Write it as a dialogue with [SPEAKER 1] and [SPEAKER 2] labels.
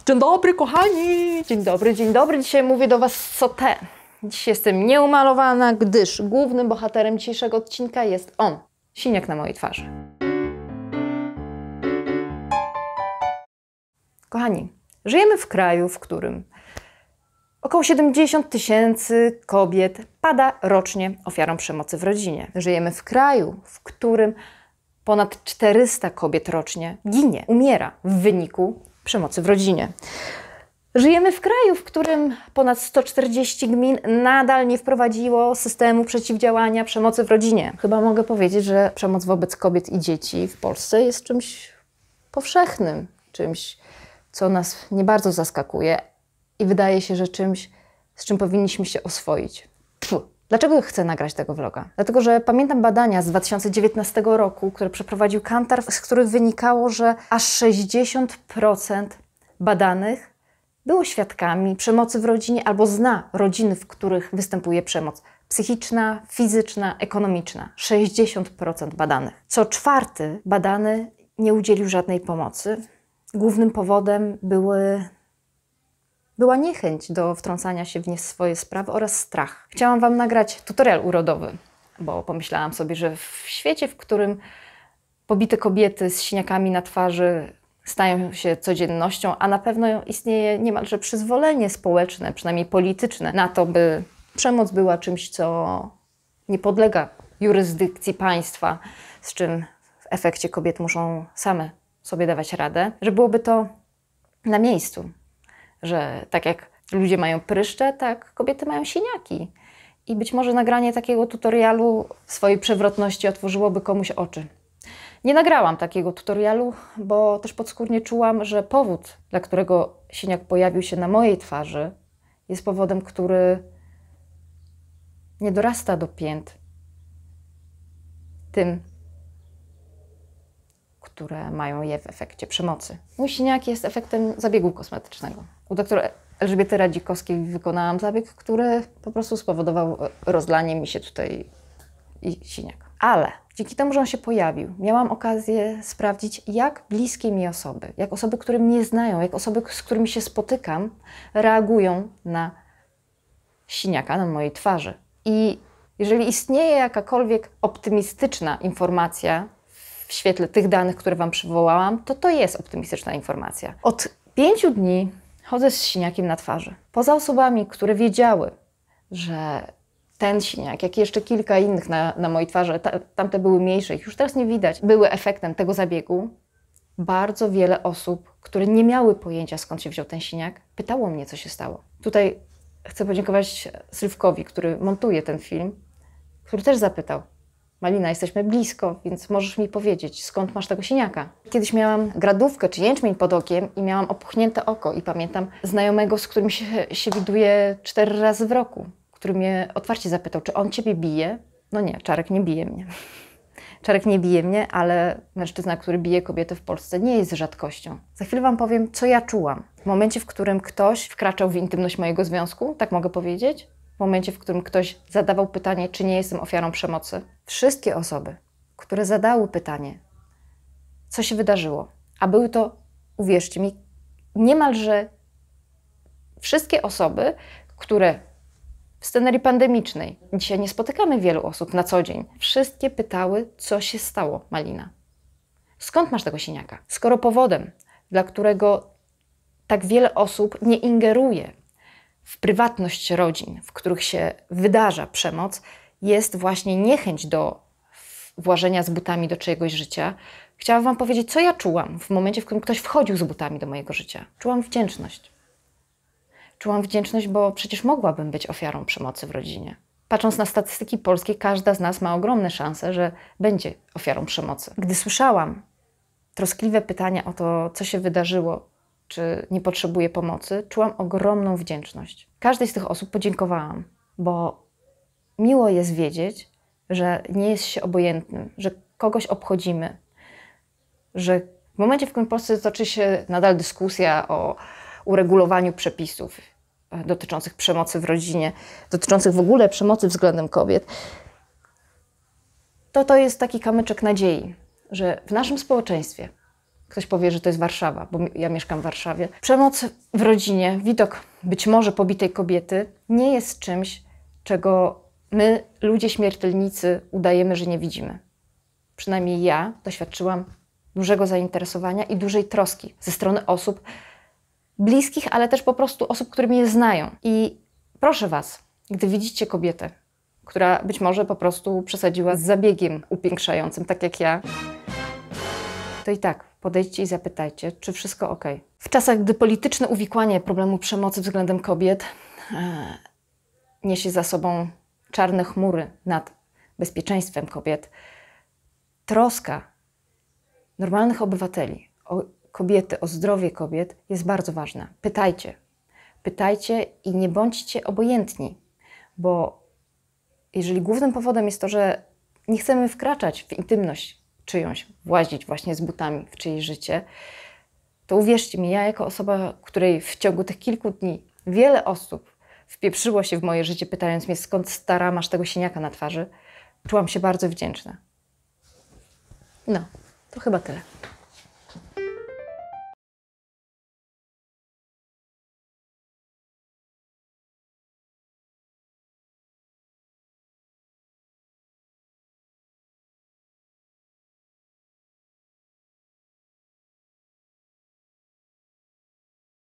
[SPEAKER 1] Dzień dobry, kochani! Dzień dobry, dzień dobry. Dzisiaj mówię do Was sauté. Dziś jestem nieumalowana, gdyż głównym bohaterem dzisiejszego odcinka jest on. Siniak na mojej twarzy. Kochani, żyjemy w kraju, w którym około 70 000 kobiet pada rocznie ofiarą przemocy w rodzinie. Żyjemy w kraju, w którym ponad 400 kobiet rocznie ginie, umiera w wyniku przemocy w rodzinie. Żyjemy w kraju, w którym ponad 140 gmin nadal nie wprowadziło systemu przeciwdziałania przemocy w rodzinie. Chyba mogę powiedzieć, że przemoc wobec kobiet i dzieci w Polsce jest czymś powszechnym, czymś, co nas nie bardzo zaskakuje i wydaje się, że czymś, z czym powinniśmy się oswoić. Dlaczego chcę nagrać tego vloga? Dlatego, że pamiętam badania z 2019 roku, które przeprowadził Kantar, z których wynikało, że aż 60% badanych było świadkami przemocy w rodzinie albo zna rodziny, w których występuje przemoc psychiczna, fizyczna, ekonomiczna. 60% badanych. Co czwarty badany nie udzielił żadnej pomocy. Głównym powodem była niechęć do wtrącania się w nie swoje sprawy oraz strach. Chciałam Wam nagrać tutorial urodowy, bo pomyślałam sobie, że w świecie, w którym pobite kobiety z siniakami na twarzy stają się codziennością, a na pewno istnieje niemalże przyzwolenie społeczne, przynajmniej polityczne, na to, by przemoc była czymś, co nie podlega jurysdykcji państwa, z czym w efekcie kobiety muszą same sobie dawać radę, że byłoby to na miejscu. Że tak jak ludzie mają pryszcze, tak kobiety mają siniaki. I być może nagranie takiego tutorialu w swojej przewrotności otworzyłoby komuś oczy. Nie nagrałam takiego tutorialu, bo też podskórnie czułam, że powód, dla którego siniak pojawił się na mojej twarzy, jest powodem, który nie dorasta do pięt tym, które mają je w efekcie przemocy. Mój siniak jest efektem zabiegu kosmetycznego. U doktora Elżbiety Radzikowskiej wykonałam zabieg, który po prostu spowodował rozlanie mi się tutaj i siniak. Ale dzięki temu, że on się pojawił, miałam okazję sprawdzić, jak bliskie mi osoby, jak osoby, które mnie znają, jak osoby, z którymi się spotykam, reagują na siniaka na mojej twarzy. I jeżeli istnieje jakakolwiek optymistyczna informacja w świetle tych danych, które Wam przywołałam, to jest optymistyczna informacja. Od 5 dni chodzę z siniakiem na twarzy. Poza osobami, które wiedziały, że ten siniak, jak i jeszcze kilka innych na mojej twarzy, tamte były mniejsze, ich już teraz nie widać, były efektem tego zabiegu, bardzo wiele osób, które nie miały pojęcia, skąd się wziął ten siniak, pytało mnie, co się stało. Tutaj chcę podziękować Sylwkowi, który montuje ten film, który też zapytał: Malina, jesteśmy blisko, więc możesz mi powiedzieć, skąd masz tego siniaka? Kiedyś miałam gradówkę czy jęczmień pod okiem i miałam opuchnięte oko i pamiętam znajomego, z którym się widuję 4 razy w roku, który mnie otwarcie zapytał, czy on ciebie bije? No nie, Czarek nie bije mnie. Czarek nie bije mnie, ale mężczyzna, który bije kobietę w Polsce, nie jest rzadkością. Za chwilę Wam powiem, co ja czułam. W momencie, w którym ktoś wkraczał w intymność mojego związku, tak mogę powiedzieć, w momencie, w którym ktoś zadawał pytanie, czy nie jestem ofiarą przemocy. Wszystkie osoby, które zadały pytanie, co się wydarzyło, a były to, uwierzcie mi, niemalże wszystkie osoby, które w scenerii pandemicznej, dzisiaj nie spotykamy wielu osób na co dzień, wszystkie pytały, co się stało, Malina. Skąd masz tego siniaka? Skoro powodem, dla którego tak wiele osób nie ingeruje w prywatność rodzin, w których się wydarza przemoc, jest właśnie niechęć do włażenia z butami do czyjegoś życia. Chciałam Wam powiedzieć, co ja czułam w momencie, w którym ktoś wchodził z butami do mojego życia. Czułam wdzięczność. Czułam wdzięczność, bo przecież mogłabym być ofiarą przemocy w rodzinie. Patrząc na statystyki polskie, każda z nas ma ogromne szanse, że będzie ofiarą przemocy. Gdy słyszałam troskliwe pytania o to, co się wydarzyło, czy nie potrzebuje pomocy, czułam ogromną wdzięczność. Każdej z tych osób podziękowałam, bo miło jest wiedzieć, że nie jest się obojętnym, że kogoś obchodzimy, że w momencie, w którym w Polsce toczy się nadal dyskusja o uregulowaniu przepisów dotyczących przemocy w rodzinie, dotyczących w ogóle przemocy względem kobiet, to jest taki kamyczek nadziei, że w naszym społeczeństwie Ktoś powie, że to jest Warszawa, bo ja mieszkam w Warszawie. Przemoc w rodzinie, widok być może pobitej kobiety nie jest czymś, czego my, ludzie śmiertelnicy, udajemy, że nie widzimy. Przynajmniej ja doświadczyłam dużego zainteresowania i dużej troski ze strony osób bliskich, ale też po prostu osób, które mnie znają. I proszę Was, gdy widzicie kobietę, która być może po prostu przesadziła z zabiegiem upiększającym, tak jak ja, to i tak podejdźcie i zapytajcie, czy wszystko ok. W czasach, gdy polityczne uwikłanie problemu przemocy względem kobiet niesie za sobą czarne chmury nad bezpieczeństwem kobiet, troska normalnych obywateli o kobiety, o zdrowie kobiet jest bardzo ważna. Pytajcie. Pytajcie i nie bądźcie obojętni, bo jeżeli głównym powodem jest to, że nie chcemy wkraczać w intymność czyjąś, włazić właśnie z butami w czyjeś życie, to uwierzcie mi, ja jako osoba, której w ciągu tych kilku dni wiele osób wpieprzyło się w moje życie, pytając mnie, skąd stara masz tego siniaka na twarzy, czułam się bardzo wdzięczna. No, to chyba tyle.